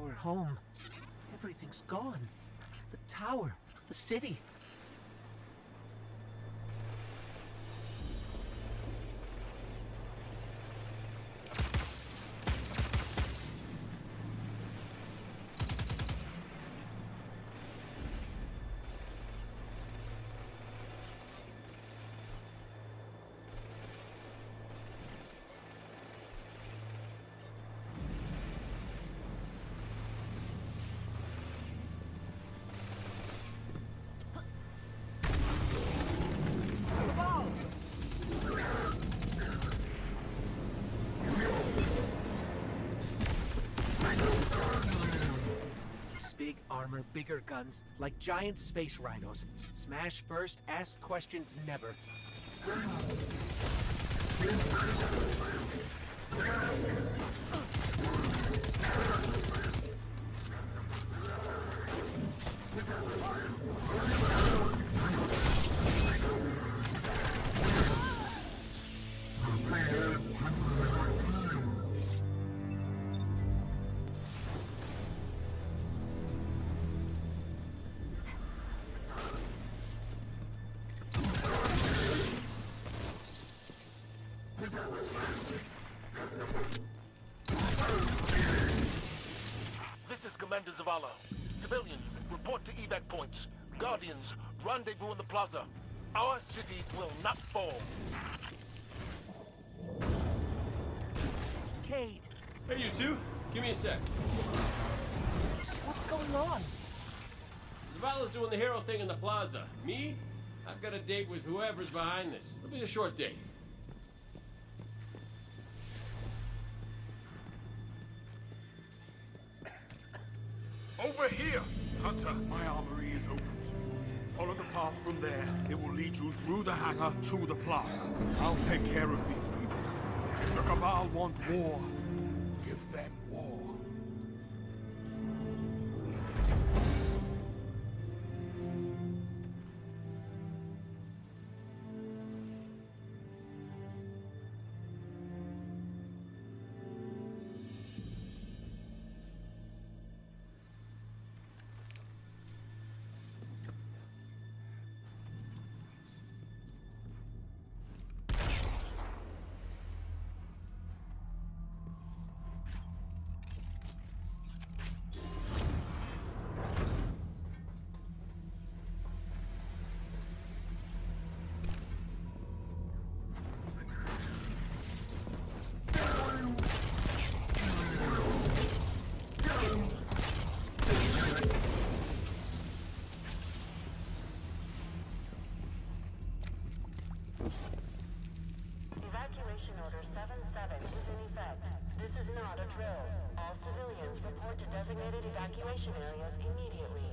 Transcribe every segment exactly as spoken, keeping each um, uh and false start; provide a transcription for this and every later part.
Our home. Everything's gone. The tower, the city. Big armor, bigger guns, like giant space rhinos. Smash first, ask questions never. This is Commander Zavala. Civilians, report to evac points. Guardians, rendezvous in the plaza. Our city will not fall. Cade! Hey, you two. Give me a sec. What's going on? Zavala's doing the hero thing in the plaza. Me? I've got a date with whoever's behind this. It'll be a short date. Over here, Hunter. My armory is open. Follow the path from there. It will lead you through the hangar to the plaza. I'll take care of these people. The Cabal want war. Give them war. Evacuation order seven seven is in effect. This is not a drill. All civilians report to designated evacuation areas immediately.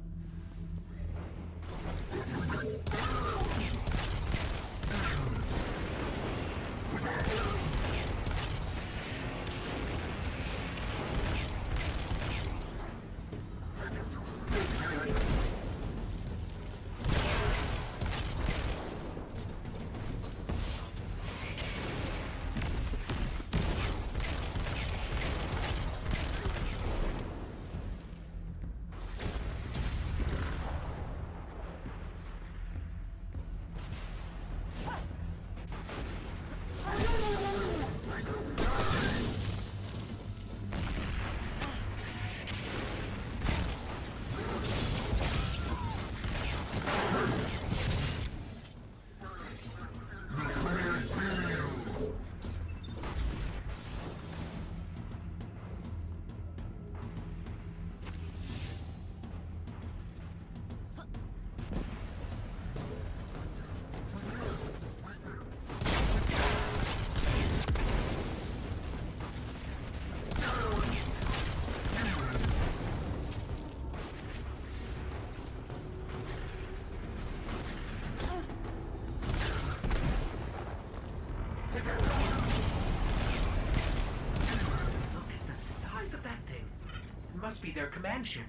Must be their command ship.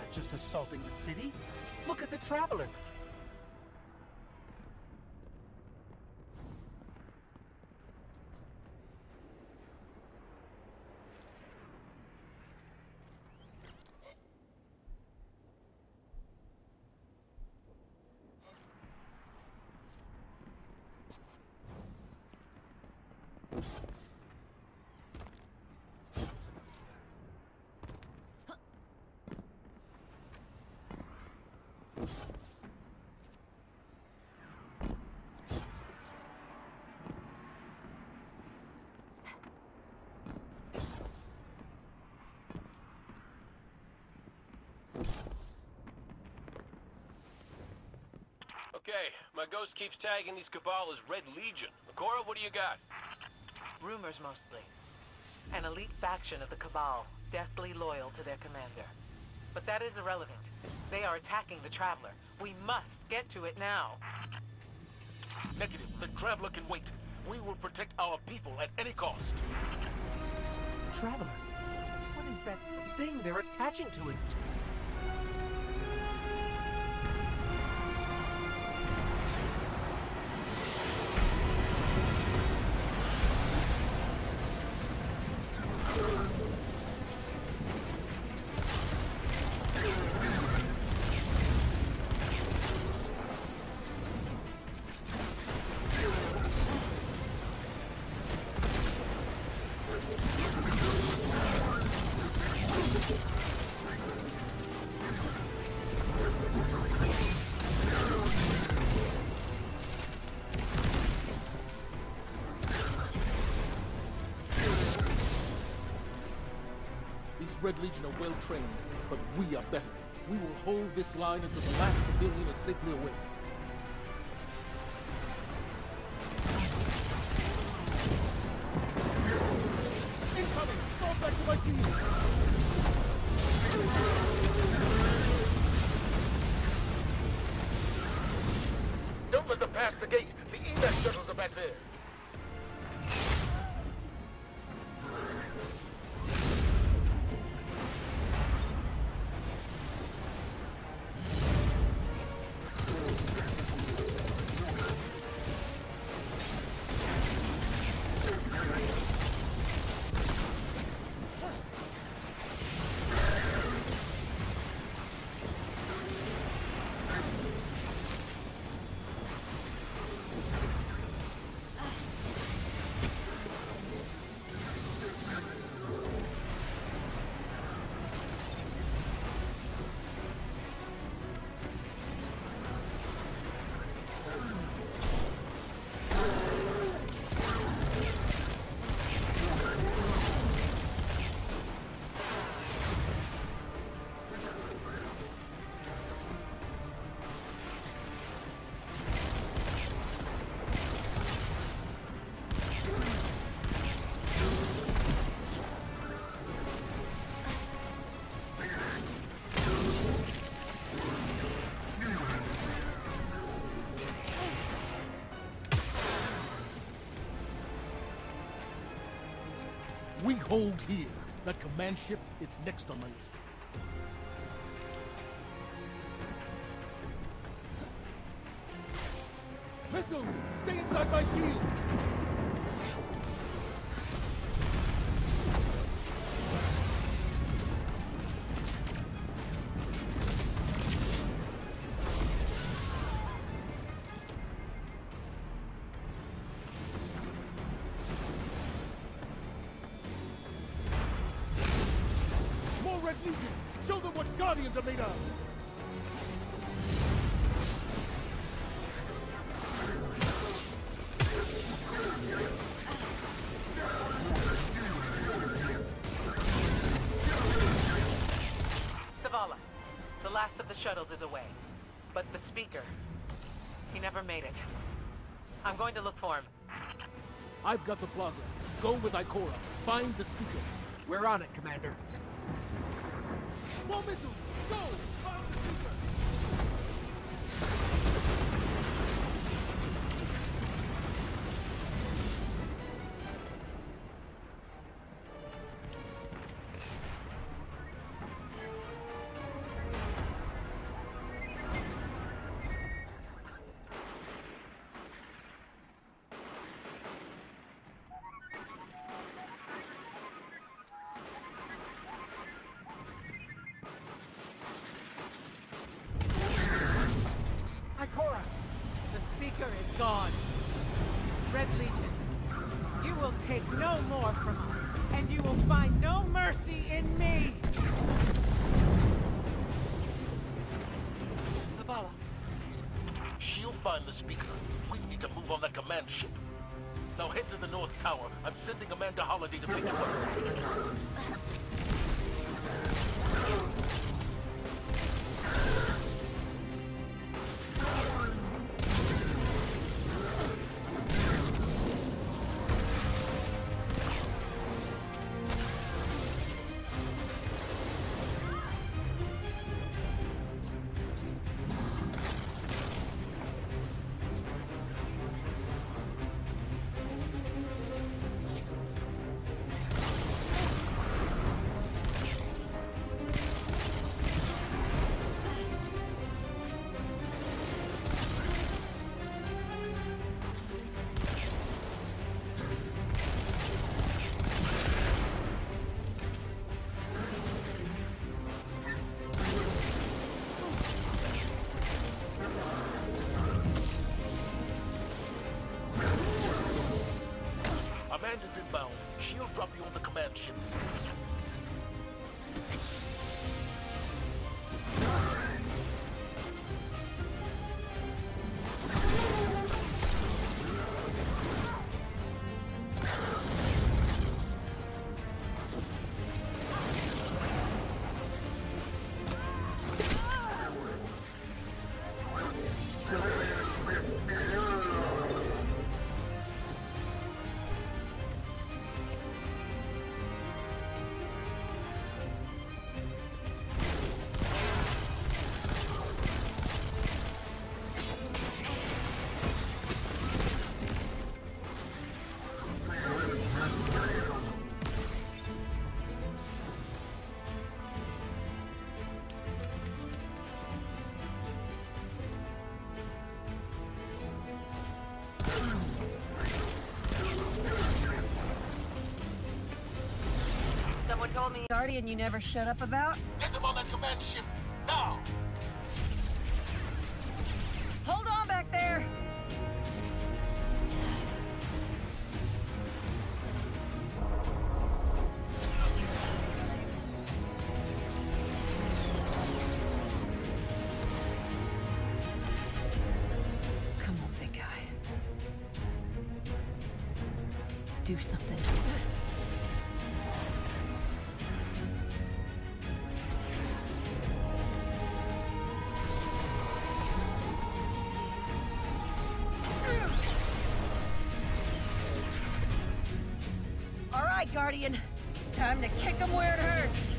not just assaulting the city. Look at the Traveler. Okay, my ghost keeps tagging these Cabal as Red Legion. Ikora, what do you got? Rumors mostly. An elite faction of the Cabal, deathly loyal to their commander. But that is irrelevant. They are attacking the Traveler. We must get to it now. Negative. The Traveler can wait. We will protect our people at any cost. Traveler? What is that thing they're attaching to it? Red Legion are well trained, but we are better. We will hold this line until the last civilian is safely away. Incoming! Fall back to my team! Don't let them pass the gate. The evac shuttles are back there. We hold here. That command ship, it's next on my list. Missiles! Stay inside my shield! Red Legion! Show them what Guardians are made of! Zavala, the last of the shuttles is away. But the speaker, he never made it. I'm going to look for him. I've got the plaza. Go with Ikora. Find the speaker. We're on it, Commander. More missiles! Go! Find the speaker! is gone. Red Legion, you will take no more from us, and you will find no mercy in me! Zavala. She'll find the speaker. We need to move on that command ship. Now head to the North Tower. I'm sending Amanda Holliday to pick you up. Amanda's inbound. She'll drop you on the command ship. Someone told me Guardian you never shut up about? Get them on that command ship, now! Hold on back there! Come on, big guy. Do something. Guardian, time to kick him where it hurts.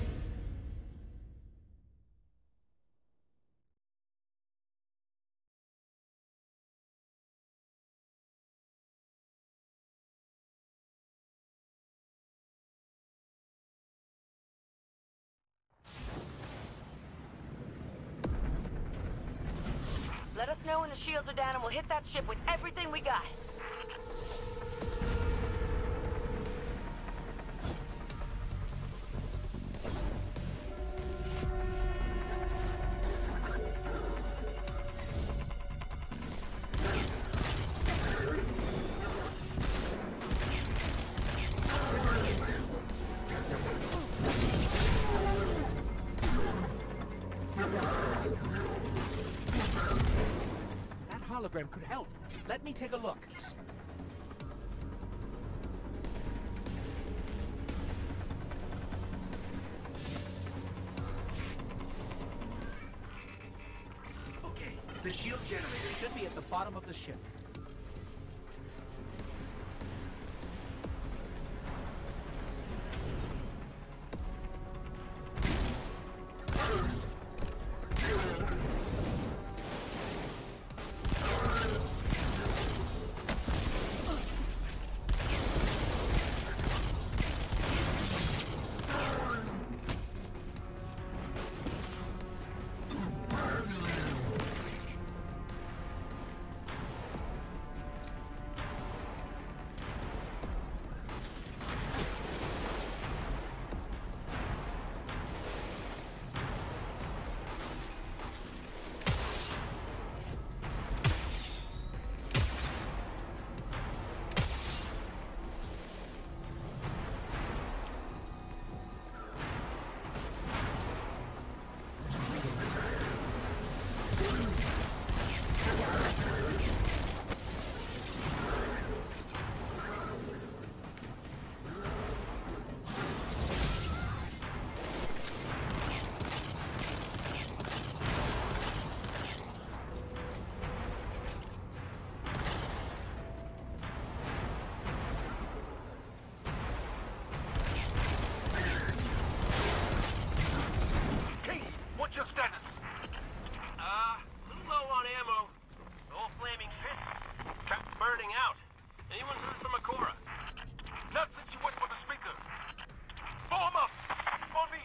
Let us know when the shields are down and we'll hit that ship with everything we got. Hologram could help. Let me take a look. Okay, the shield generator should be at the bottom of the ship. status? Uh, a little low on ammo. The whole flaming pit kept burning out. Anyone heard from Akora? Not since you went for the speaker. Form up! For me!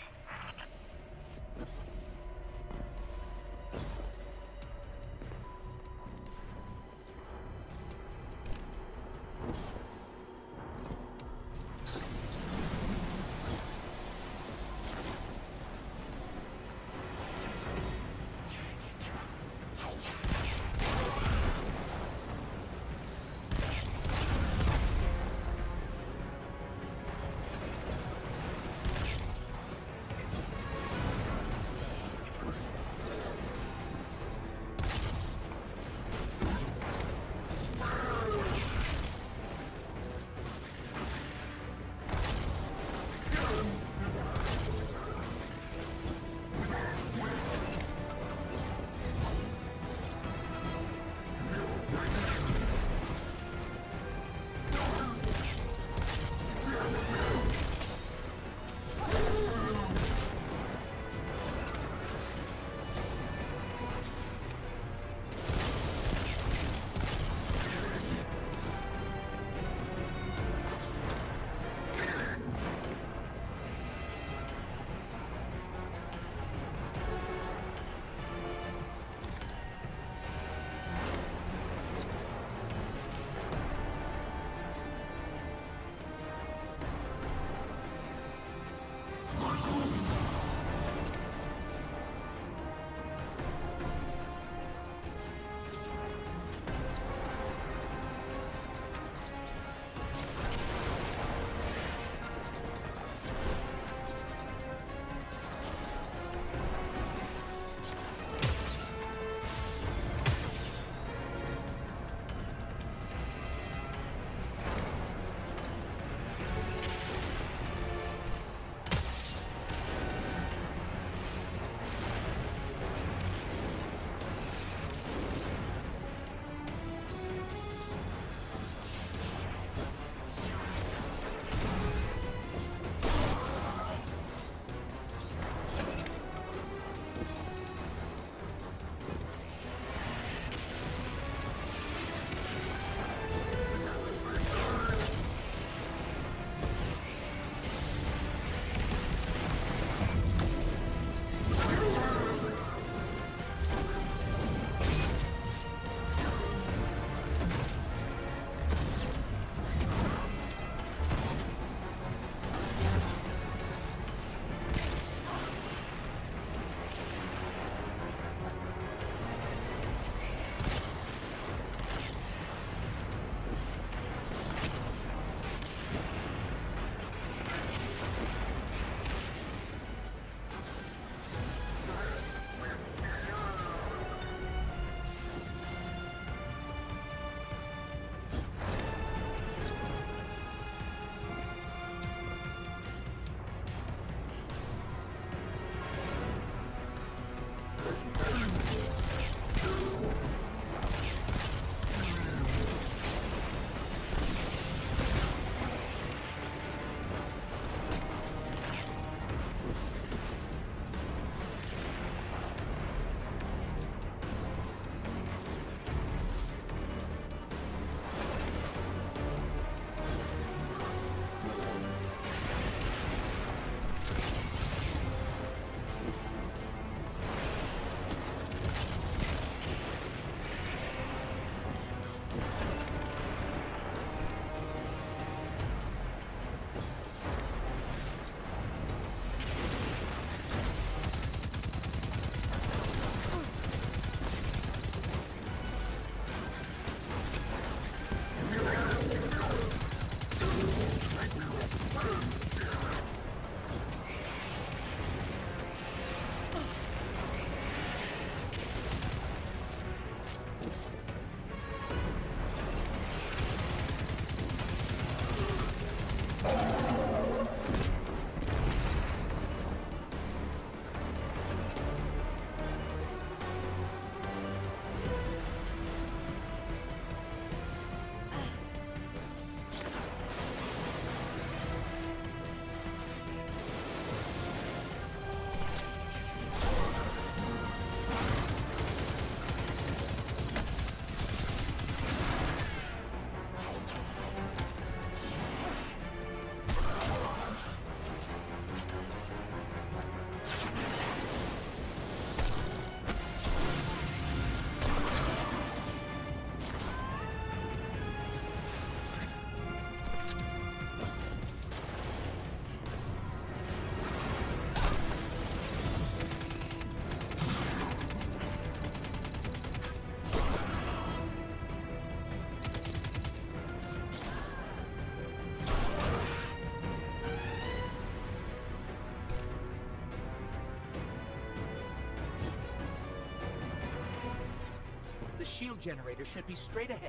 shield generator should be straight ahead.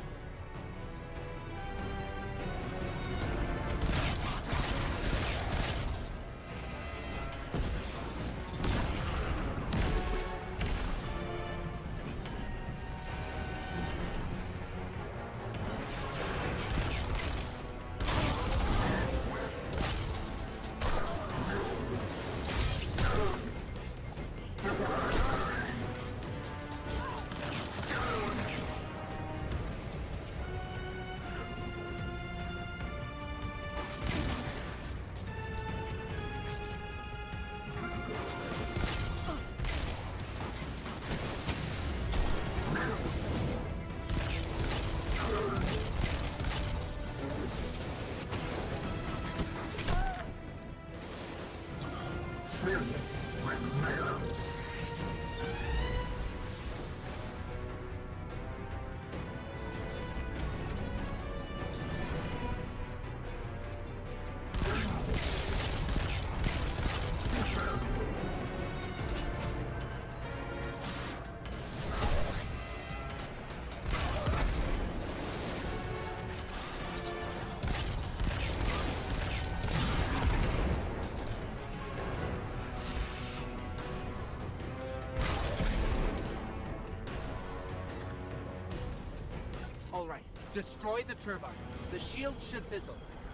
All right, destroy the turbines. The shields should fizzle.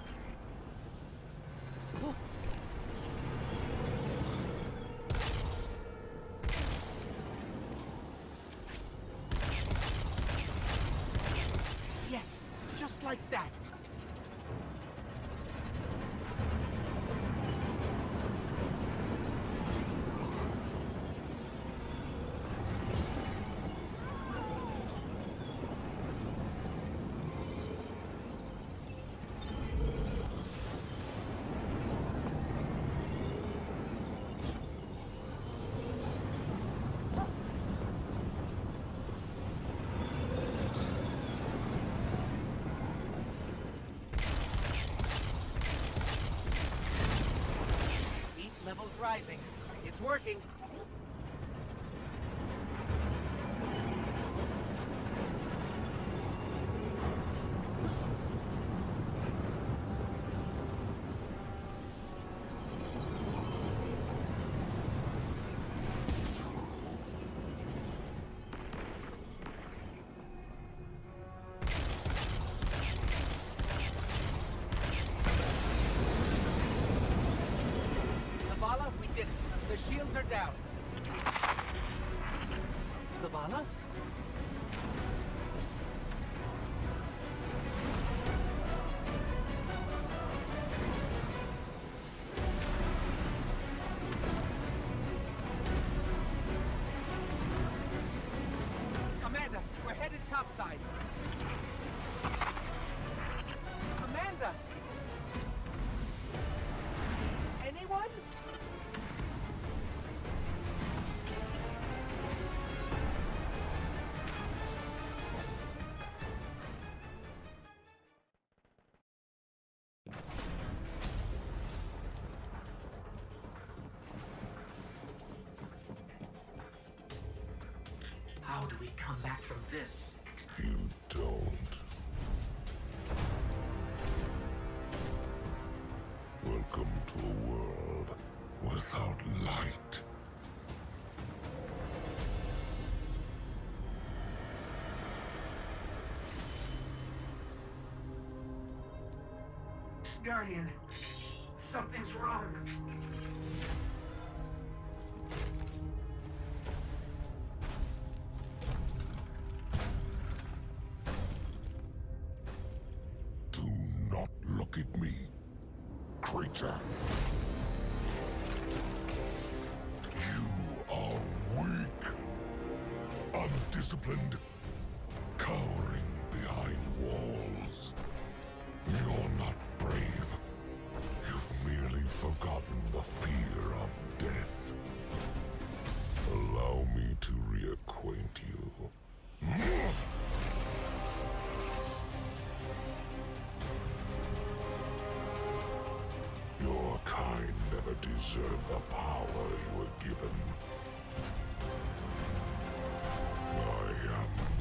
Yes, just like that. Level's rising. It's working. We did it. The shields are down. Zavala? Amanda, we're headed topside. Amanda! Anyone? How do we come back from this? You don't. Welcome to a world without light. Guardian, something's wrong. Do not look at me, creature. You are weak, undisciplined, cowering behind walls. You're not brave. You've merely forgotten the fear of death. Allow me to reacquaint you. Your kind never deserved the power you were given. I am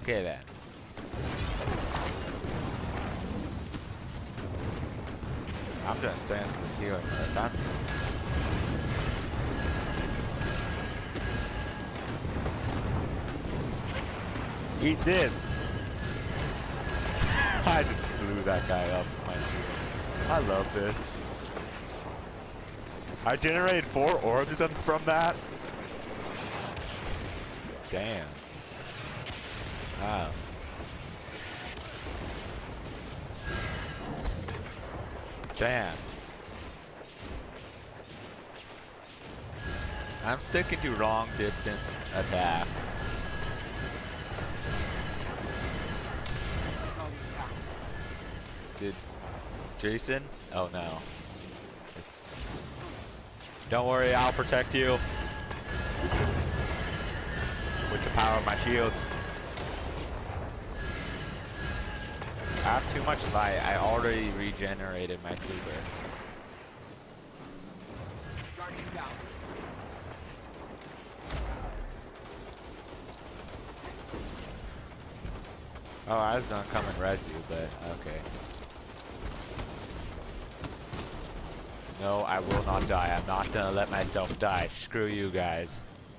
Okay then. I'm gonna stand in the ceiling for a time. Eat this! I just blew that guy up with my shield. I love this. I generated four orbs from that. Damn. Wow. Damn. I'm sticking to long distance attacks. Did Jason? Oh no. It's... Don't worry, I'll protect you. With the power of my shield. I have too much light. I already regenerated my super. Oh, I was gonna come and res you, but okay. No, I will not die. I'm not gonna let myself die. Screw you guys.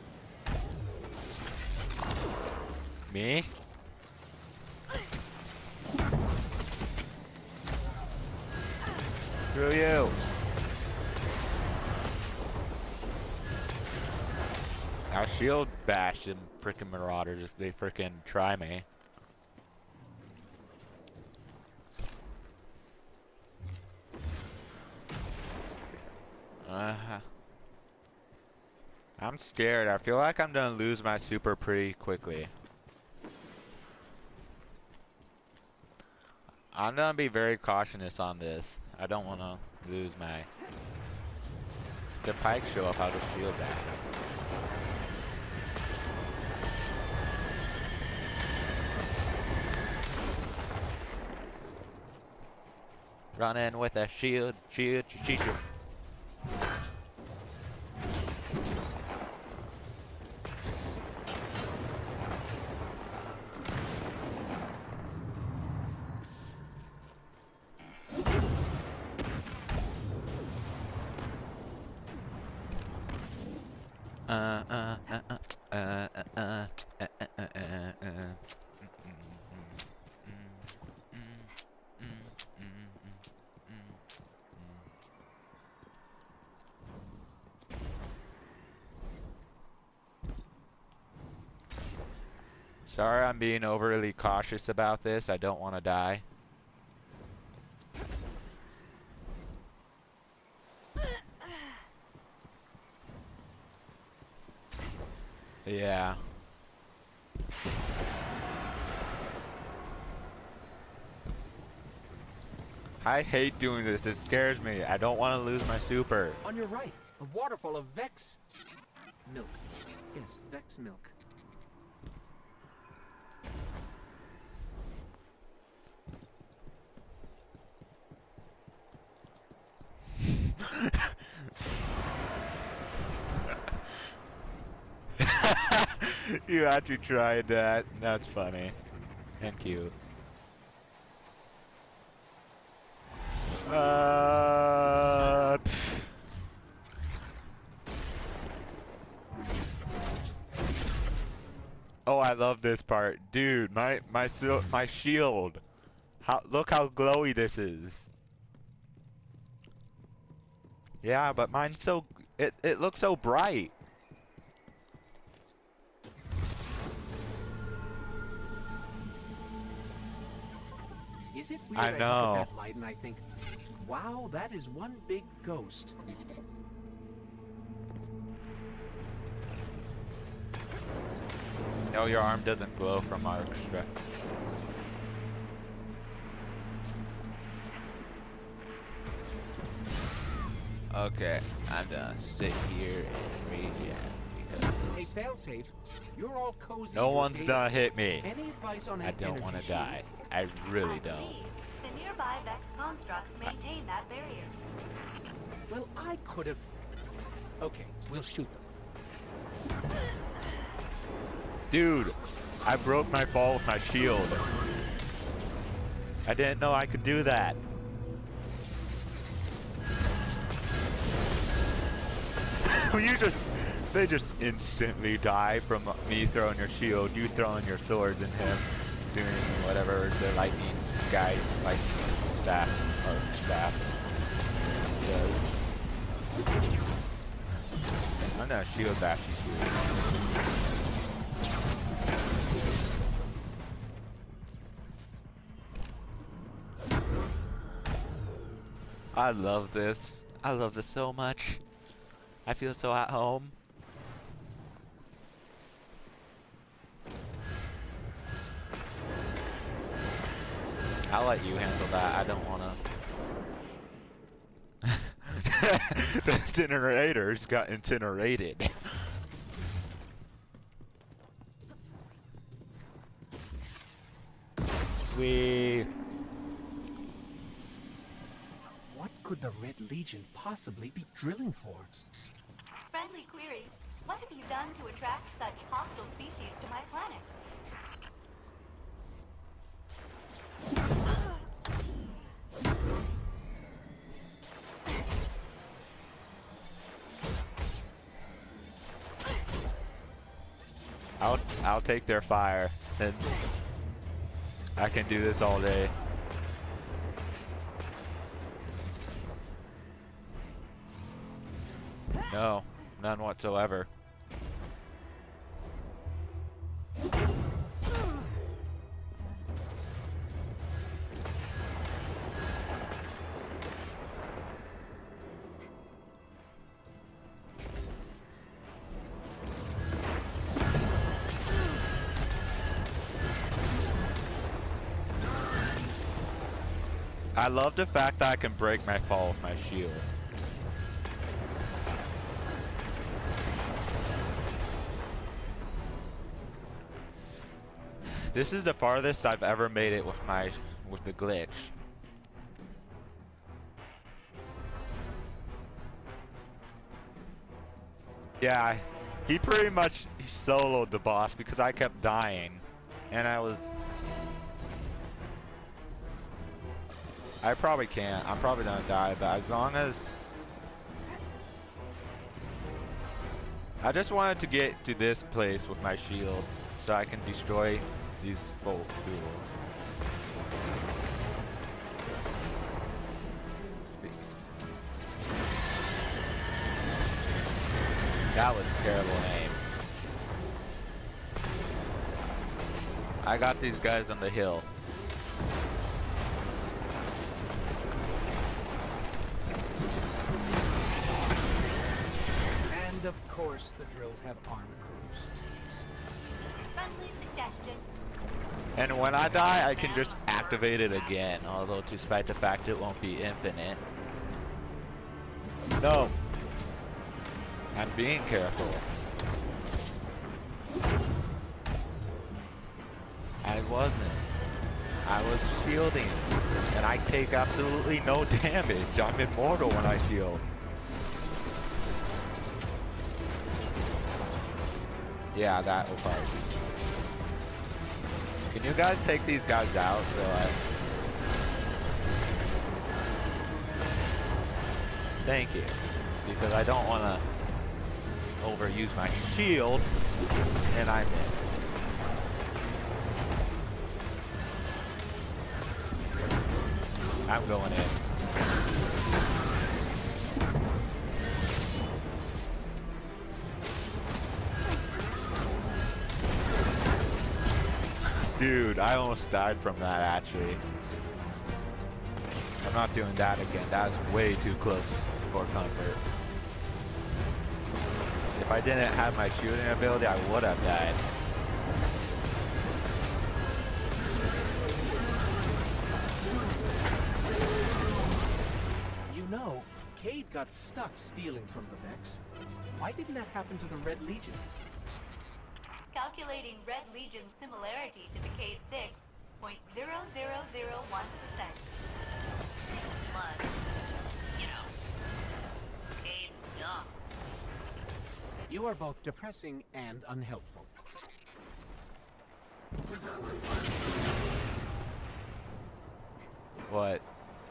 Me? Screw you. I'll shield bash them frickin' marauders if they frickin' try me. Uh, I'm scared. I feel like I'm gonna lose my super pretty quickly. I'm gonna be very cautious on this. I don't wanna lose my... The pikes show up how to shield that. Run in with a shield, shield, shield. Uh, uh, uh, uh, uh, uh, uh, uh, uh, uh, Sorry, I'm being overly cautious about this. I don't want to die. Yeah. I hate doing this. It scares me. I don't want to lose my super. On your right, a waterfall of Vex milk. Yes, Vex milk. You actually tried that. That's funny. And cute. Uh, oh, I love this part, dude. My my my shield. How look how glowy this is. Yeah, but mine's so it it looks so bright. Is it weird I know. I look at that light and I think, wow, that is one big ghost. No, your arm doesn't glow from our extra. Okay, I'm gonna sit here and regen because Hey, failsafe, you're all cozy. no with one's data. gonna hit me. Any advice on I an don't want to energy die. I really I don't. believe the nearby Vex constructs maintain that barrier. shield? Well, I could have. Okay, we'll shoot them. Dude, I broke my fall with my shield. I didn't know I could do that. You just, they just instantly die from me throwing your shield, you throwing your swords, and him doing whatever the lightning guy, lightning staff, or staff does. I'm gonna shield bash you. I love this. I love this so much. I feel so at home. I'll let you handle that. I don't wanna. The incinerators got incinerated. We. What could the Red Legion possibly be drilling for? Friendly query. What have you done to attract such hostile species to my planet? I'll I'll take their fire since I can do this all day. No, none whatsoever. I love the fact that I can break my fall with my shield. This is the farthest I've ever made it with my with the glitch. Yeah, he pretty much soloed the boss because I kept dying, and I was. I probably can't. I'm probably gonna die, but as long as I just wanted to get to this place with my shield so I can destroy these folk duels. That was a terrible aim. I got these guys on the hill. And of course, the drills have armor crews. Friendly suggestion. And when I die, I can just activate it again, although despite the fact it won't be infinite. No. I'm being careful. I wasn't. I was shielding, and I take absolutely no damage. I'm immortal when I shield. Yeah, that will probably be. Can you guys take these guys out so I... Thank you. Because I don't want to overuse my shield, and I missed. I'm going in. Dude, I almost died from that actually. I'm not doing that again. That was way too close for comfort. If I didn't have my shooting ability, I would have died. You know, Cayde got stuck stealing from the Vex. Why didn't that happen to the Red Legion? Calculating Red Legion similarity to the Cayde six point zero zero zero one percent. Plus, you know, Cayde's dumb. You are both depressing and unhelpful. What?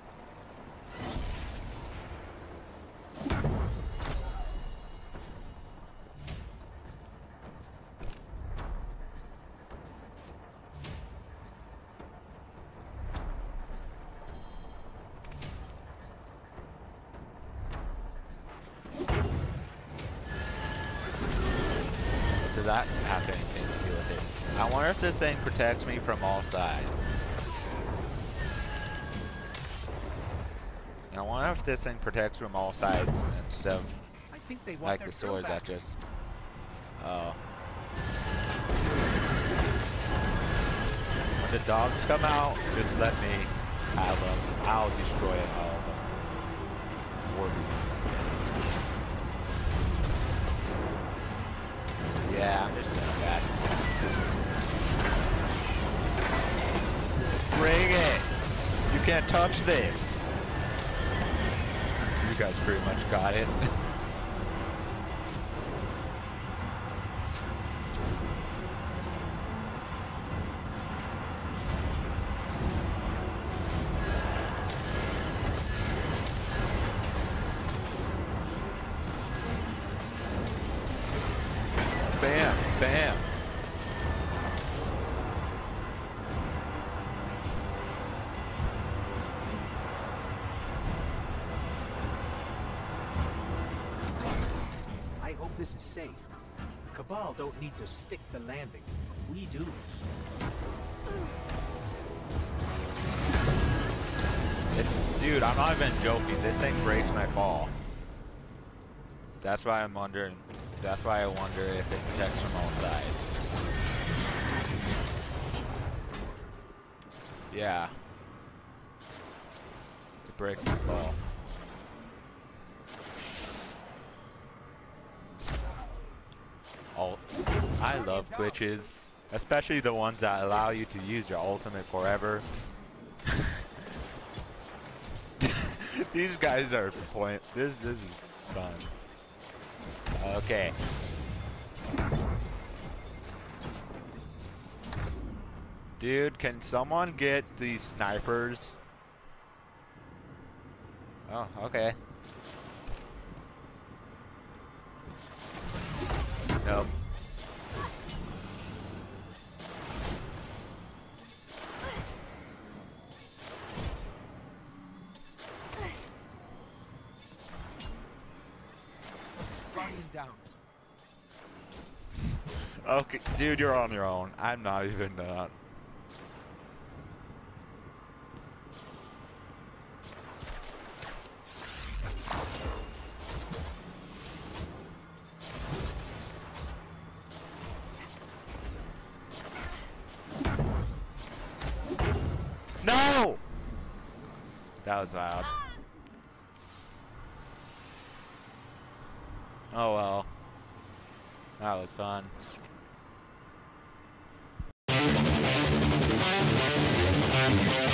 Does that have anything to do with it? I wonder if this thing protects me from all sides. I wonder if this thing protects from all sides instead of I think they want like their the swords throwback. that just. Oh. When the dogs come out, just let me have them. I'll destroy all of them. Words. Yeah, I'm just doing that. Bring it! You can't touch this! You guys pretty much got it. Bam, bam. I hope this is safe. The Cabal don't need to stick the landing. We do. It's, dude, I'm not even joking. This thing breaks my fall. That's why I'm wondering. That's why I wonder if it protects from all sides. Yeah. It breaks my fall. Ult. I love glitches, especially the ones that allow you to use your ultimate forever. These guys are point. This this is fun. Okay. Dude, can someone get these snipers? Oh, okay. Nope. Guardian down. Okay, dude, you're on your own. I'm not even that. No! That was loud. Oh well. That was fun.